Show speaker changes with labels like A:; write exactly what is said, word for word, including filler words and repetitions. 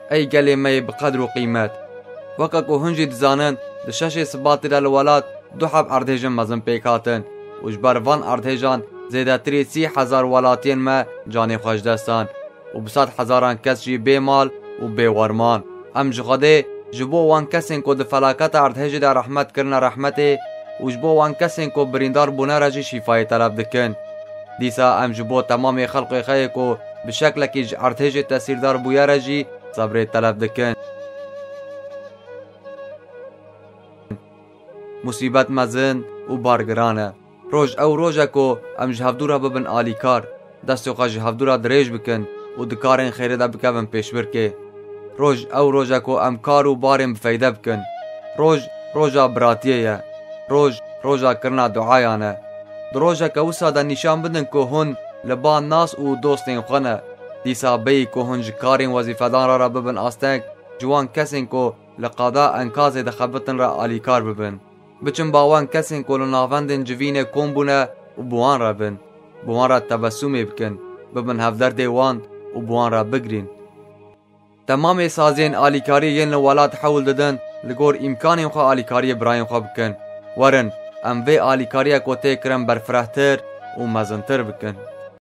A: ای گلی می بقدر و قیمت وقا کو هنجی دزانن دشش سباتی للولات دو حب ارتهجن مزن پیکاتن و جبر وان ارتهجان زیده تری سی هزار ولاتین ما جانی خوش دستان و بسات هزاران کس جی بی مال و بی ورمان ام جخده جبو وان کسین کو دفلاکت ارتهج دا رحمت کرن رحمته و جبو وان کسین کو بریندار بونه را جی شفای طلب دکن دیسا ام جبو تمام خلق خیه کو بشکل که ارتهج تاثیردار بویا را جی صبر طلب دکن مصیبت مزن و بارگرانه روز او روزه کو ام جهفدورا ببن آلیکار دست خو جهفدورا دریج بکن و دکارن خیره دا بکوین پیشبر که روز او روزه کو ام کار و بارم بفیده بکن روز روزا براتیه روز روزا کرنا دعایانه دروزه که وسا دا نشان بدن که هن لبان ناس و دوستین خونه دیسا بی که هن جکارین وظیفدان را ببن آستنگ جوان کسین که لقادا انکاز دخبتن را آلیکار ببن بچن باوان کسین که لناوندن جوین کن بونه و بوان را بن بوان را تبسومی بکن ببن هفدر وان و بوان را بگرین تمام سازین آلیکاری ین لولاد حول ددن لگور امکانی خو آلیکاری برایم خو بکن ورن ام وی آلیکاری کو تی کرم برفرهتر و مزنتر بکن